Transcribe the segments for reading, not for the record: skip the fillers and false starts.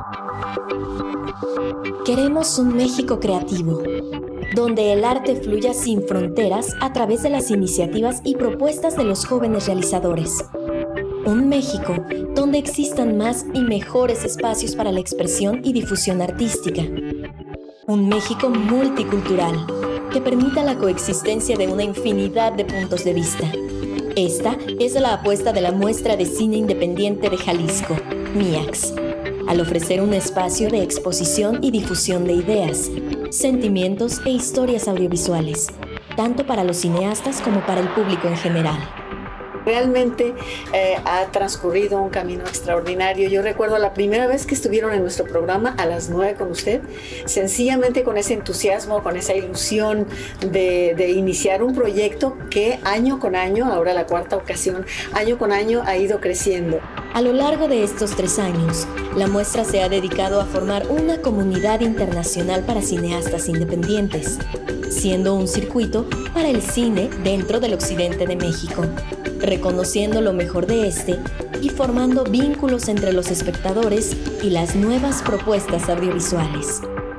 Queremos un México creativo, donde el arte fluya sin fronteras a través de las iniciativas y propuestas de los jóvenes realizadores. Un México donde existan más y mejores espacios para la expresión y difusión artística. Un México multicultural que permita la coexistencia de una infinidad de puntos de vista. Esta es la apuesta de la Muestra de Cine Independiente de Jalisco, MIAX, al ofrecer un espacio de exposición y difusión de ideas, sentimientos e historias audiovisuales, tanto para los cineastas como para el público en general. Realmente ha transcurrido un camino extraordinario. Yo recuerdo la primera vez que estuvieron en nuestro programa a las 9 con usted, sencillamente con ese entusiasmo, con esa ilusión de iniciar un proyecto que año con año, ahora la cuarta ocasión, año con año ha ido creciendo. A lo largo de estos 3 años, la muestra se ha dedicado a formar una comunidad internacional para cineastas independientes, siendo un circuito para el cine dentro del occidente de México, reconociendo lo mejor de este y formando vínculos entre los espectadores y las nuevas propuestas audiovisuales.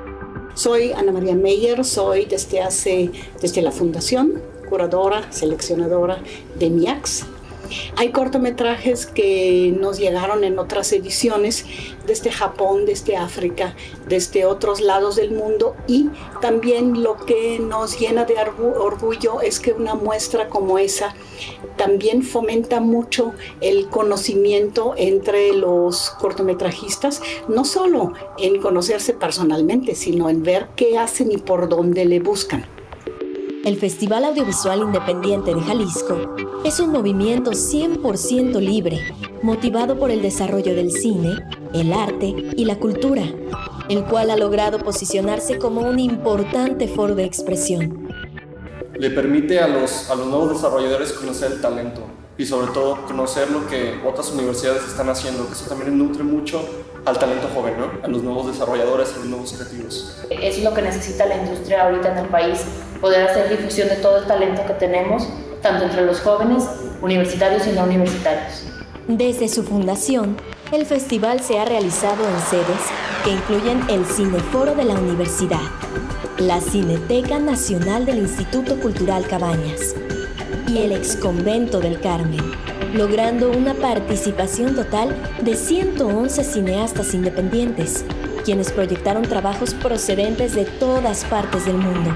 Soy Ana María Meyer, soy desde la fundación, curadora, seleccionadora de MIAX. Hay cortometrajes que nos llegaron en otras ediciones desde Japón, desde África, desde otros lados del mundo, y también lo que nos llena de orgullo es que una muestra como esa también fomenta mucho el conocimiento entre los cortometrajistas, no solo en conocerse personalmente, sino en ver qué hacen y por dónde le buscan. El Festival Audiovisual Independiente de Jalisco es un movimiento 100% libre, motivado por el desarrollo del cine, el arte y la cultura, el cual ha logrado posicionarse como un importante foro de expresión. Le permite a los nuevos desarrolladores conocer el talento y sobre todo conocer lo que otras universidades están haciendo, que eso también nutre mucho al talento joven, ¿no? A los nuevos desarrolladores, a los nuevos creativos. Es lo que necesita la industria ahorita en el país, poder hacer difusión de todo el talento que tenemos, tanto entre los jóvenes, universitarios y no universitarios. Desde su fundación, el festival se ha realizado en sedes que incluyen el Cineforo de la Universidad, la Cineteca Nacional del Instituto Cultural Cabañas y el Exconvento del Carmen, logrando una participación total de 111 cineastas independientes, quienes proyectaron trabajos procedentes de todas partes del mundo.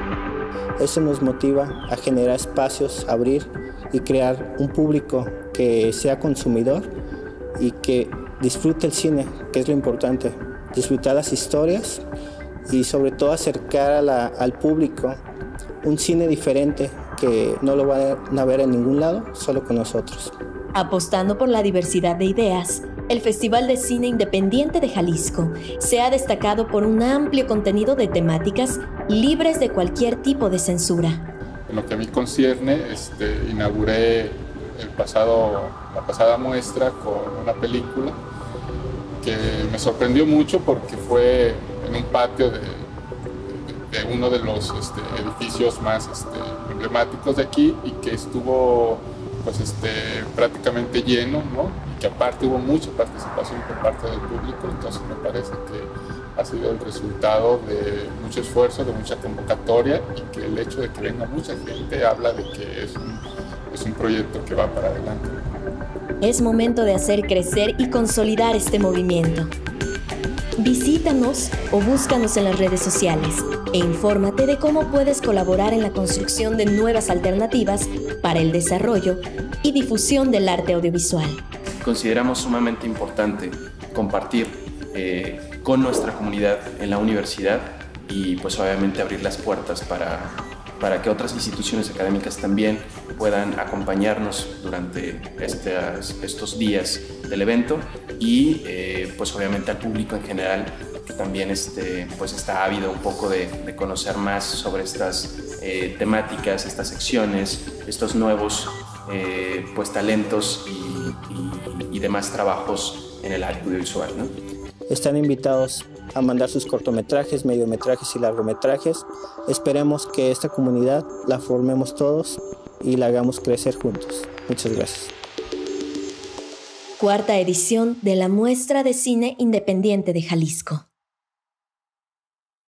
Eso nos motiva a generar espacios, abrir y crear un público que sea consumidor y que disfrute el cine, que es lo importante, disfrutar las historias y sobre todo acercar al público un cine diferente que no lo van a ver en ningún lado, solo con nosotros. Apostando por la diversidad de ideas, el Festival de Cine Independiente de Jalisco se ha destacado por un amplio contenido de temáticas libres de cualquier tipo de censura. En lo que a mí concierne, inauguré la pasada muestra con una película que me sorprendió mucho porque fue en un patio de uno de los edificios más emblemáticos de aquí y que estuvo prácticamente lleno, ¿no? Y que aparte hubo mucha participación por parte del público, entonces me parece que ha sido el resultado de mucho esfuerzo, de mucha convocatoria, y que el hecho de que venga mucha gente habla de que es un proyecto que va para adelante. Es momento de hacer crecer y consolidar este movimiento. Visítanos o búscanos en las redes sociales e infórmate de cómo puedes colaborar en la construcción de nuevas alternativas para el desarrollo y difusión del arte audiovisual. Consideramos sumamente importante compartir con nuestra comunidad en la universidad y pues obviamente abrir las puertas para que otras instituciones académicas también puedan acompañarnos durante estos días del evento y pues obviamente al público en general que también pues está ávido un poco de conocer más sobre estas temáticas, estas secciones, estos nuevos pues talentos y demás trabajos en el área audiovisual, ¿no? Están invitados a mandar sus cortometrajes, mediometrajes y largometrajes. Esperemos que esta comunidad la formemos todos y la hagamos crecer juntos. Muchas gracias. Cuarta edición de la Muestra de Cine Independiente de Jalisco.